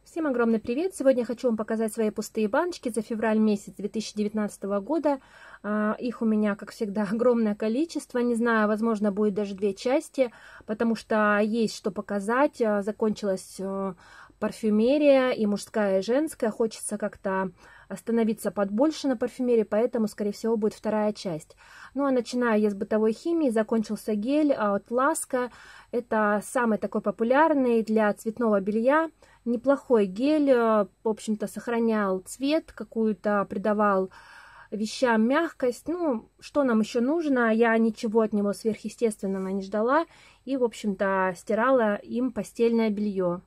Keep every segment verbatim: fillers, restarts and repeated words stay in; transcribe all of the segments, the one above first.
Всем огромный привет! Сегодня я хочу вам показать свои пустые баночки за февраль месяц две тысячи девятнадцатого года. Их у меня, как всегда, огромное количество. Не знаю, возможно, будет даже две части, потому что есть что показать. Закончилась парфюмерия, и мужская, и женская. Хочется как-то остановиться подбольше на парфюмерии, поэтому, скорее всего, будет вторая часть. Ну, а начинаю я с бытовой химии. Закончился гель от Ласка. Это самый такой популярный для цветного белья. Неплохой гель, в общем-то, сохранял цвет, какую-то придавал вещам мягкость. Ну, что нам еще нужно? Я ничего от него сверхъестественного не ждала. И, в общем-то, стирала им постельное белье.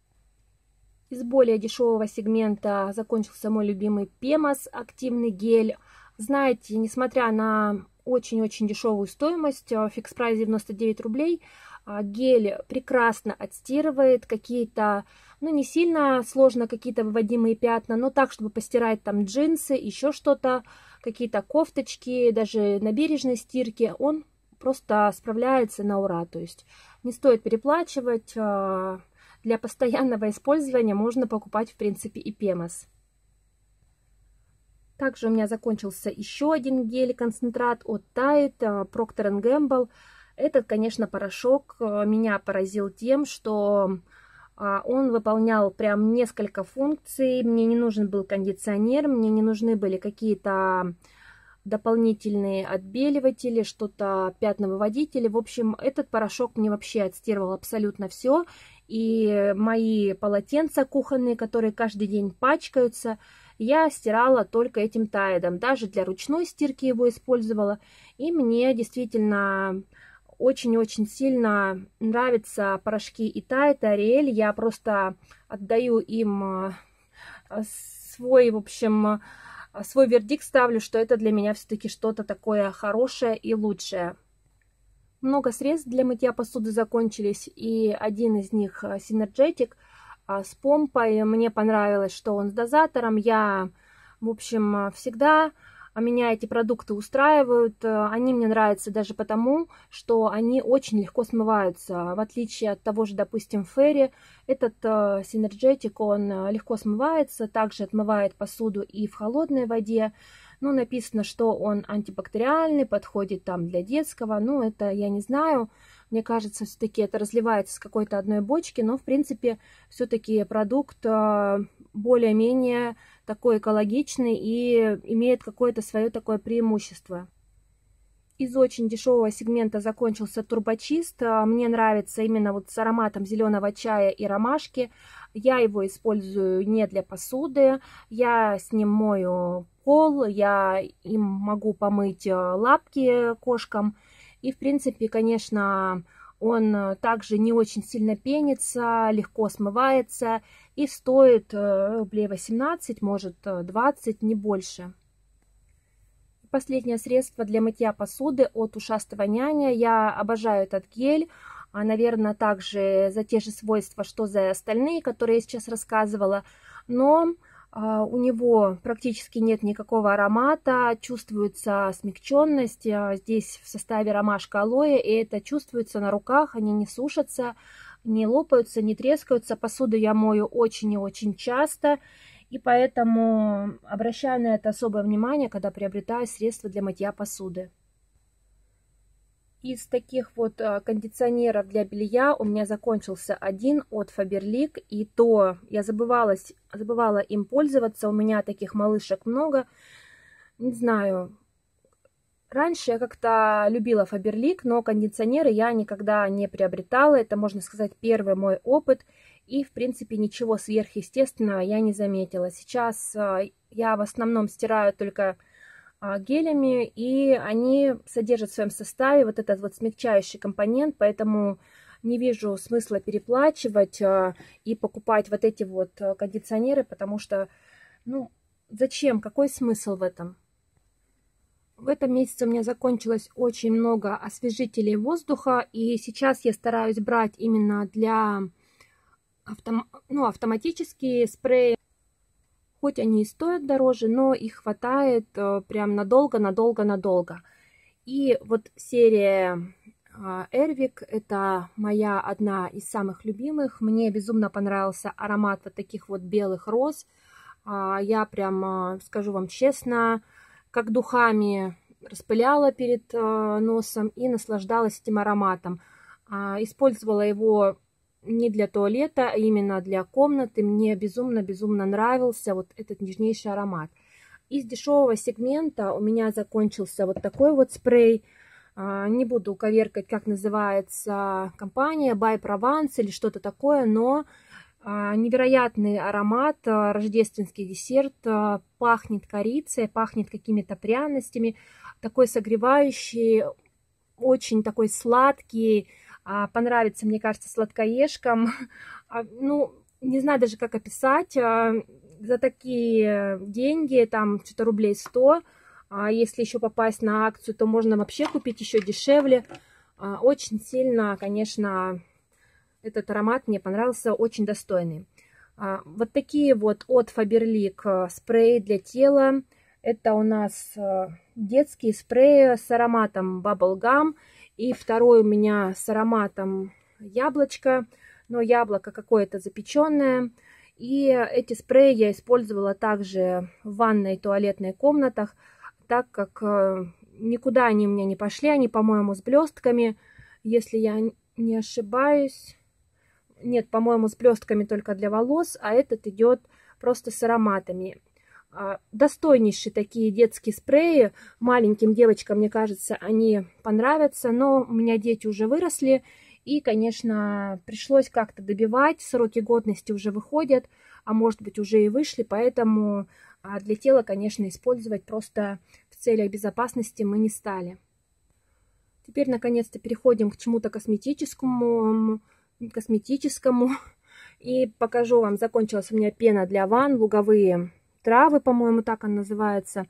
Из более дешевого сегмента закончился мой любимый Пемос активный гель. Знаете, несмотря на очень-очень дешевую стоимость, фикс прайс девяносто девять рублей, гель прекрасно отстирывает какие-то, ну, не сильно сложно какие-то выводимые пятна, но так, чтобы постирать там джинсы, еще что-то, какие-то кофточки, даже на бережной стирке, он просто справляется на ура. То есть не стоит переплачивать. Для постоянного использования можно покупать, в принципе, и Пемос. Также у меня закончился еще один гель-концентрат от Tide, Procter энд Gamble. Этот, конечно, порошок меня поразил тем, что он выполнял прям несколько функций. Мне не нужен был кондиционер, мне не нужны были какие-то дополнительные отбеливатели, что-то пятновыводители. В общем, этот порошок мне вообще отстирывал абсолютно все. И мои полотенца кухонные, которые каждый день пачкаются, я стирала только этим Тайдом. Даже для ручной стирки его использовала. И мне действительно очень-очень сильно нравятся порошки и Tide, и Ариэль. Я просто отдаю им свой, в общем, свой вердикт ставлю, что это для меня все-таки что-то такое хорошее и лучшее. Много средств для мытья посуды закончились, и один из них Synergetic с помпой. Мне понравилось, что он с дозатором. Я, в общем, всегда меня эти продукты устраивают. Они мне нравятся даже потому, что они очень легко смываются. В отличие от того же, допустим, Fairy, этот Synergetic, он легко смывается, также отмывает посуду и в холодной воде. Ну, написано, что он антибактериальный, подходит там для детского. Ну, это я не знаю. Мне кажется, все-таки это разливается с какой-то одной бочки. Но, в принципе, все-таки продукт более-менее такой экологичный и имеет какое-то свое такое преимущество. Из очень дешевого сегмента закончился турбочист. Мне нравится именно вот с ароматом зеленого чая и ромашки. Я его использую не для посуды. Я с ним мою пол, я им могу помыть лапки кошкам. И, в принципе, конечно, он также не очень сильно пенится, легко смывается и стоит рублей восемнадцать, может двадцать, не больше. Последнее средство для мытья посуды от Ушастого Няня. Я обожаю этот гель. Наверное, также за те же свойства, что за остальные, которые я сейчас рассказывала. Но у него практически нет никакого аромата. Чувствуется смягченность. Здесь в составе ромашка, алоэ. И это чувствуется на руках. Они не сушатся, не лопаются, не трескаются. Посуду я мою очень и очень часто. И поэтому обращаю на это особое внимание, когда приобретаю средства для мытья посуды. Из таких вот кондиционеров для белья у меня закончился один от Faberlic. И то я забывалась, забывала им пользоваться. У меня таких малышек много. Не знаю. Раньше я как-то любила Faberlic, но кондиционеры я никогда не приобретала. Это, можно сказать, первый мой опыт. И, в принципе, ничего сверхъестественного я не заметила. Сейчас я в основном стираю только гелями, и они содержат в своем составе вот этот вот смягчающий компонент, поэтому не вижу смысла переплачивать и покупать вот эти вот кондиционеры, потому что, ну, зачем, какой смысл в этом? В этом месяце у меня закончилось очень много освежителей воздуха, и сейчас я стараюсь брать именно для Автом... ну, автоматические спреи, хоть они и стоят дороже, но их хватает э, прям надолго, надолго, надолго. И вот серия Эрвик. Это моя одна из самых любимых. Мне безумно понравился аромат вот таких вот белых роз. Я прям, скажу вам честно, как духами распыляла перед носом и наслаждалась этим ароматом. Использовала его не для туалета, а именно для комнаты. Мне безумно-безумно нравился вот этот нежнейший аромат. Из дешевого сегмента у меня закончился вот такой вот спрей. Не буду коверкать, как называется компания, By Provence или что-то такое, но невероятный аромат, рождественский десерт, пахнет корицей, пахнет какими-то пряностями, такой согревающий, очень такой сладкий, понравится, мне кажется, сладкоежкам. Ну, не знаю даже, как описать, за такие деньги, там что-то рублей сто, а если еще попасть на акцию, то можно вообще купить еще дешевле. Очень сильно, конечно, этот аромат мне понравился, очень достойный. Вот такие вот от Faberlic спреи для тела. Это у нас детские спреи с ароматом Bubble Gum. И второй у меня с ароматом яблочко, но яблоко какое-то запеченное. И эти спреи я использовала также в ванной и туалетной комнатах, так как никуда они у меня не пошли. Они, по-моему, с блестками, если я не ошибаюсь. Нет, по-моему, с блестками только для волос, а этот идет просто с ароматами. Достойнейшие такие детские спреи. Маленьким девочкам, мне кажется, они понравятся, но у меня дети уже выросли, и, конечно, пришлось как-то добивать. Сроки годности уже выходят, а может быть уже и вышли, поэтому для тела, конечно, использовать просто в целях безопасности мы не стали. Теперь, наконец-то, переходим к чему-то косметическому. косметическому. И покажу вам, закончилась у меня пена для ванн, луговые травы, по-моему, так она называется.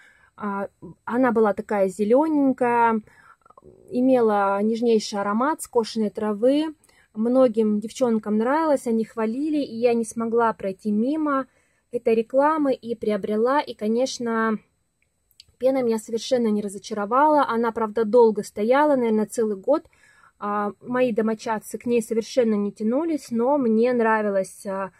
Она была такая зелененькая, имела нежнейший аромат скошенной травы. Многим девчонкам нравилось, они хвалили, и я не смогла пройти мимо этой рекламы и приобрела. И, конечно, пена меня совершенно не разочаровала. Она, правда, долго стояла, наверное, целый год. Мои домочадцы к ней совершенно не тянулись, но мне нравилось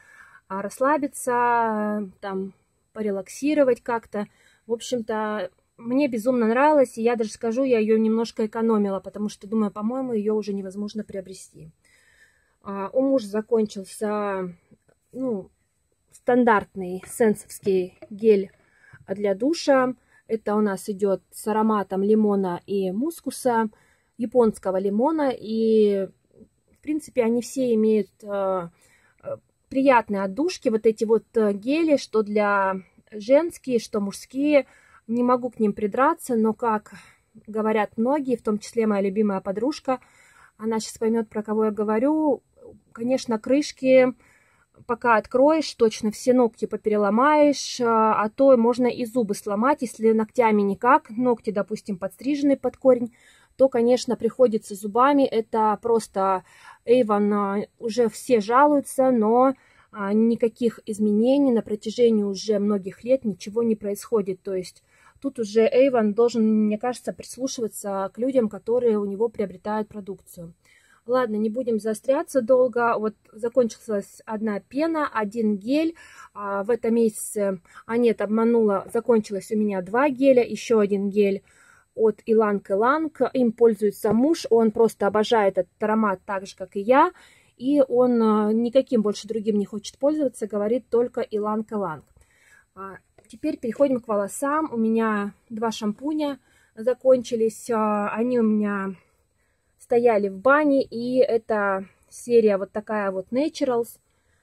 расслабиться, там, порелаксировать как-то. В общем-то, мне безумно нравилось, и я даже скажу, я ее немножко экономила, потому что, думаю, по-моему, ее уже невозможно приобрести. У мужа закончился, ну, стандартный сенсовский гель для душа. Это у нас идет с ароматом лимона и мускуса, японского лимона, и в принципе они все имеют э, приятные отдушки, вот эти вот гели, что для женские, что мужские. Не могу к ним придраться, но, как говорят многие, в том числе моя любимая подружка, она сейчас поймет, про кого я говорю, конечно, крышки пока откроешь, точно все ногти попереломаешь, а то можно и зубы сломать, если ногтями никак, ногти, допустим, подстрижены под корень, то, конечно, приходится зубами. Это просто Avon, уже все жалуются, но никаких изменений на протяжении уже многих лет ничего не происходит. То есть тут уже Avon должен, мне кажется, прислушиваться к людям, которые у него приобретают продукцию. Ладно, не будем заостряться долго. Вот закончилась одна пена, один гель. В этом месяце, а нет, обманула, закончилось у меня два геля, еще один гель от Ylang Ylang. Им пользуется муж, он просто обожает этот аромат так же, как и я. И он никаким больше другим не хочет пользоваться, говорит только Ylang Ylang. Теперь переходим к волосам. У меня два шампуня закончились. Они у меня стояли в бане, и это серия вот такая вот Naturals.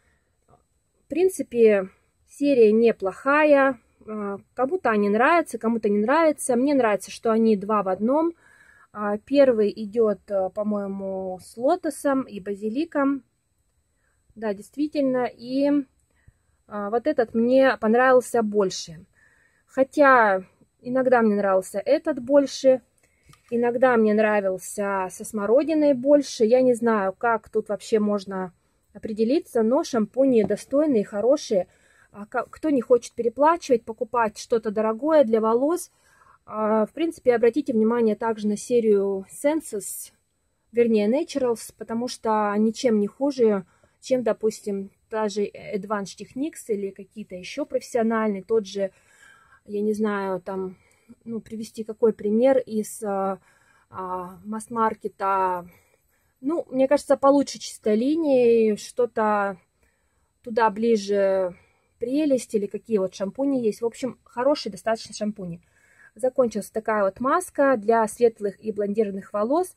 В принципе, серия неплохая. Кому-то они нравятся, кому-то не нравятся. Мне нравится, что они два в одном. Первый идет, по-моему, с лотосом и базиликом. Да, действительно. И вот этот мне понравился больше. Хотя иногда мне нравился этот больше. Иногда мне нравился со смородиной больше. Я не знаю, как тут вообще можно определиться, но шампуни достойные, хорошие. Кто не хочет переплачивать, покупать что-то дорогое для волос, в принципе, обратите внимание также на серию Senses. вернее Naturals, потому что ничем не хуже, чем, допустим, даже Advanced Techniques или какие-то еще профессиональные, тот же, я не знаю, там, ну, привести какой пример из а, а, масс-маркета. Ну, мне кажется, получше чистой линии, что-то туда ближе прелесть или какие вот шампуни есть. В общем, хорошие достаточно шампуни. Закончилась такая вот маска для светлых и блондированных волос.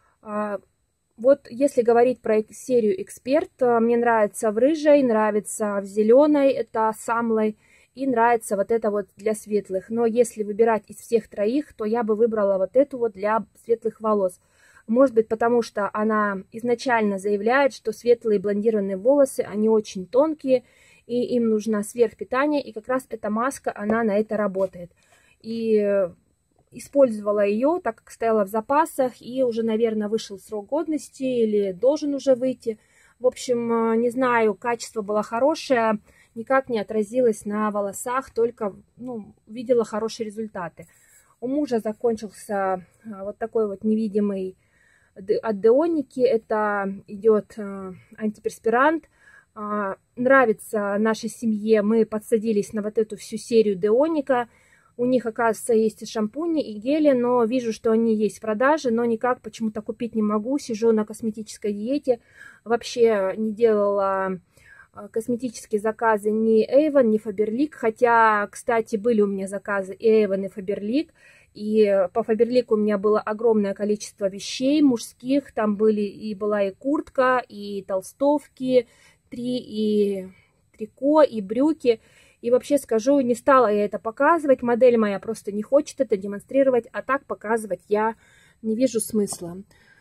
Вот если говорить про серию Эксперт, мне нравится в рыжей, нравится в зеленой, это самлой, и нравится вот это вот для светлых. Но если выбирать из всех троих, то я бы выбрала вот эту вот для светлых волос. Может быть, потому что она изначально заявляет, что светлые блондированные волосы, они очень тонкие, и им нужно сверхпитание, и как раз эта маска, она на это работает. И использовала ее, так как стояла в запасах, и уже, наверное, вышел срок годности, или должен уже выйти. В общем, не знаю, качество было хорошее, никак не отразилось на волосах, только, ну, видела хорошие результаты. У мужа закончился вот такой вот невидимый от Деоники, это идет антиперспирант. Нравится нашей семье, мы подсадились на вот эту всю серию Деоника. У них, оказывается, есть и шампуни, и гели, но вижу, что они есть в продаже, но никак почему-то купить не могу. Сижу на косметической диете, вообще не делала косметические заказы ни Avon, ни Faberlic, хотя, кстати, были у меня заказы и Avon, и Faberlic. И по Faberlic у меня было огромное количество вещей мужских. Там были и была и куртка, и толстовки, три, и трико, и брюки. И вообще скажу, не стала я это показывать. Модель моя просто не хочет это демонстрировать. А так показывать я не вижу смысла.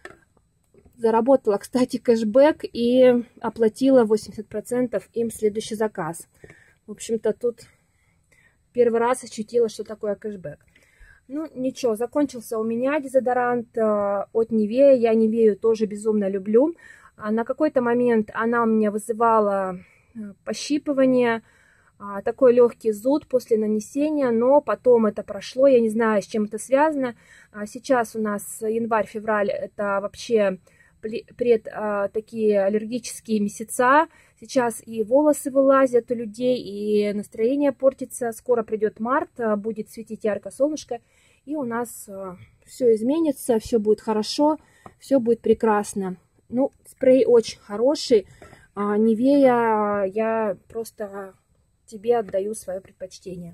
Заработала, кстати, кэшбэк и оплатила восемьдесят процентов им следующий заказ. В общем-то, тут первый раз ощутила, что такое кэшбэк. Ну, ничего, закончился у меня дезодорант от Nivea. Я Nivea тоже безумно люблю. На какой-то момент она у меня вызывала пощипывание, такой легкий зуд после нанесения, но потом это прошло. Я не знаю, с чем это связано. Сейчас у нас январь-февраль, это вообще пред такие аллергические месяца. Сейчас и волосы вылазят у людей, и настроение портится. Скоро придет март, будет светить ярко солнышко, и у нас все изменится, все будет хорошо, все будет прекрасно. Ну, спрей очень хороший. Nivea, я просто тебе отдаю свое предпочтение.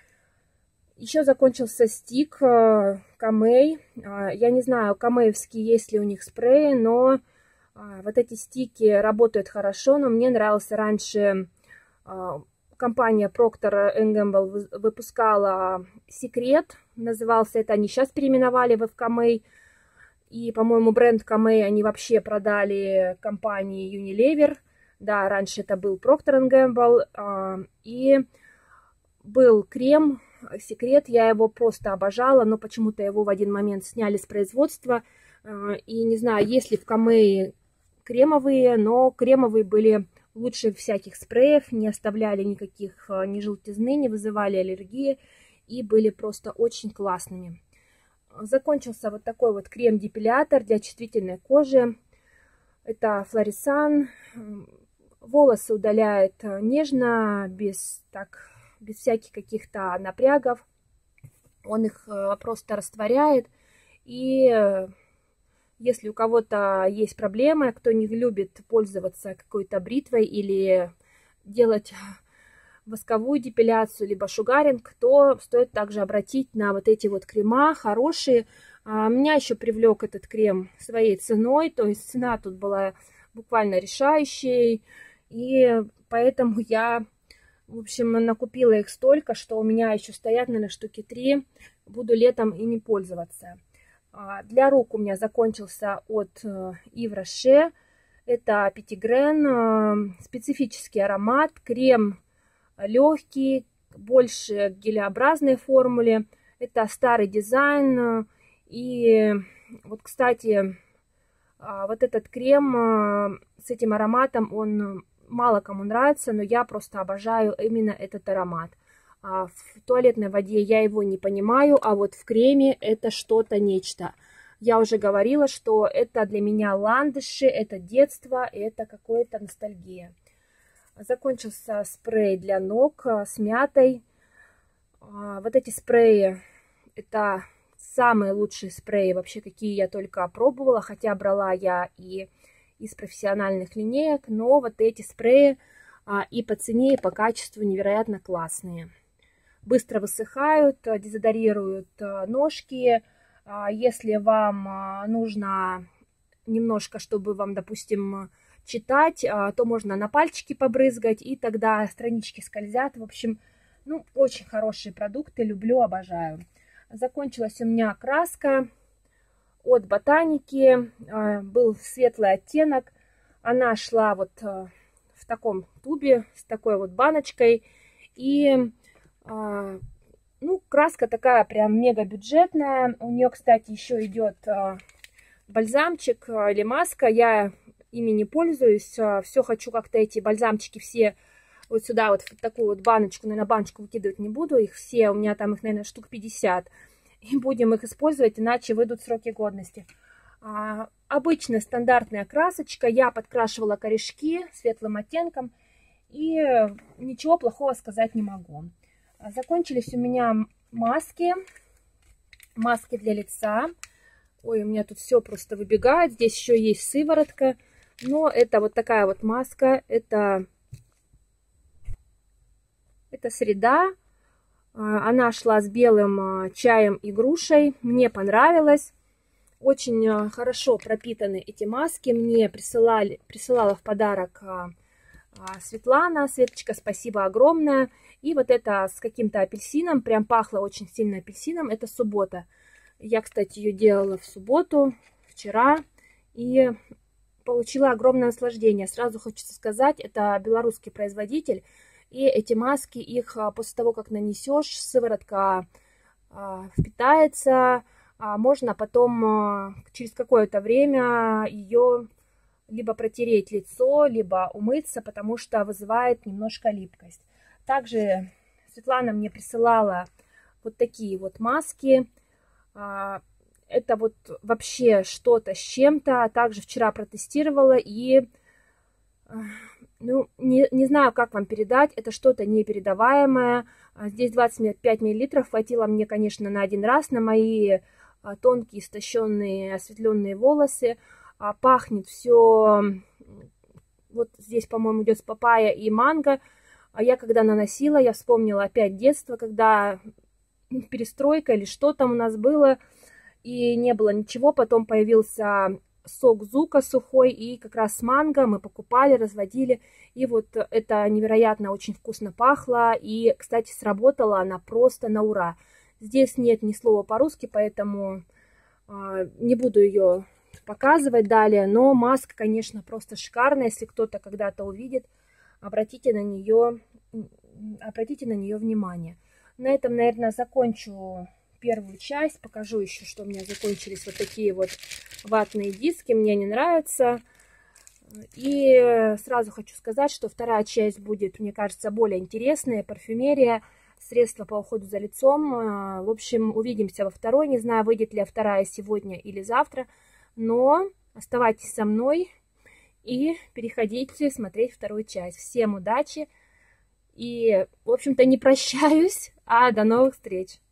Еще закончился стик Камей. Я не знаю, камеевские есть ли у них спреи, но вот эти стики работают хорошо, но мне нравился раньше, компания Procter энд Gamble выпускала секрет, назывался это, они сейчас переименовали в Камей, и, по-моему, бренд Камей они вообще продали компании Unilever, да, раньше это был Procter энд Gamble, и был крем секрет, я его просто обожала, но почему-то его в один момент сняли с производства, и не знаю, есть ли в Камее кремовые, но кремовые были лучше всяких спреев, не оставляли никаких ни желтизны, не вызывали аллергии и были просто очень классными. Закончился вот такой вот крем-депилятор для чувствительной кожи. Это Florisan. Волосы удаляет нежно, без, так, без всяких каких-то напрягов. Он их просто растворяет. И если у кого-то есть проблемы, кто не любит пользоваться какой-то бритвой или делать восковую депиляцию, либо шугаринг, то стоит также обратить на вот эти вот крема хорошие. А, меня еще привлек этот крем своей ценой, то есть цена тут была буквально решающей, и поэтому я, в общем, накупила их столько, что у меня еще стоят, наверное, штуки три, буду летом ими пользоваться. А, для рук у меня закончился от Yves Rocher, это Petitgrain, специфический аромат, крем легкий, больше гелеобразной формуле. Это старый дизайн. И вот, кстати, вот этот крем с этим ароматом, он мало кому нравится, но я просто обожаю именно этот аромат. В туалетной воде я его не понимаю, а вот в креме это что-то нечто. Я уже говорила, что это для меня ландыши, это детство, это какая-то ностальгия. Закончился спрей для ног с мятой. Вот эти спреи, это самые лучшие спреи вообще, какие я только пробовала, хотя брала я и из профессиональных линеек, но вот эти спреи и по цене, и по качеству невероятно классные. Быстро высыхают, дезодорируют ножки. Если вам нужно немножко, чтобы вам, допустим, читать, то можно на пальчики побрызгать, и тогда странички скользят. В общем, ну, очень хорошие продукты, люблю, обожаю. Закончилась у меня краска от Ботаники, был светлый оттенок. Она шла вот в таком тубе с такой вот баночкой. И, ну, краска такая прям мега бюджетная. У нее, кстати, еще идет бальзамчик или маска. Я ими не пользуюсь. Все хочу как-то эти бальзамчики все вот сюда, вот в такую вот баночку. Наверное, баночку выкидывать не буду. Их все, у меня там их, наверное, штук пятьдесят. И будем их использовать, иначе выйдут сроки годности. А, обычная стандартная красочка. Я подкрашивала корешки светлым оттенком. И ничего плохого сказать не могу. Закончились у меня маски. Маски для лица. Ой, у меня тут все просто выбегает. Здесь еще есть сыворотка. Но это вот такая вот маска. Это, это среда. Она шла с белым чаем и грушей. Мне понравилось. Очень хорошо пропитаны эти маски. Мне присылали, присылала в подарок Светлана. Светочка, спасибо огромное. И вот это с каким-то апельсином. Прям пахло очень сильно апельсином. Это суббота. Я, кстати, ее делала в субботу, вчера. И получила огромное наслаждение. Сразу хочется сказать, это белорусский производитель. И эти маски, их после того, как нанесешь, сыворотка а, впитается. А можно потом а, через какое-то время ее либо протереть лицо, либо умыться, потому что вызывает немножко липкость. Также Светлана мне присылала вот такие вот маски. А, это вот вообще что-то с чем-то. Также вчера протестировала и... Ну, не, не знаю, как вам передать, это что-то непередаваемое. Здесь двадцать пять миллилитров хватило мне, конечно, на один раз, на мои тонкие, истощенные, осветленные волосы. Пахнет все, вот здесь, по-моему, идет с папайя и манго. А я когда наносила, я вспомнила опять детство, когда перестройка или что там у нас было, и не было ничего. Потом появился... сок Зука сухой, и как раз с манго мы покупали, разводили. И вот это невероятно очень вкусно пахло. И, кстати, сработала она просто на ура. Здесь нет ни слова по-русски, поэтому э, не буду ее показывать далее. Но маска, конечно, просто шикарная. Если кто-то когда-то увидит, обратите на нее, обратите на нее внимание. На этом, наверное, закончу первую часть. Покажу еще, что у меня закончились вот такие вот ватные диски. Мне не нравятся. И сразу хочу сказать, что вторая часть будет, мне кажется, более интересная. Парфюмерия, средства по уходу за лицом. В общем, увидимся во второй. Не знаю, выйдет ли вторая сегодня или завтра. Но оставайтесь со мной и переходите смотреть вторую часть. Всем удачи. И, в общем-то, не прощаюсь, а до новых встреч.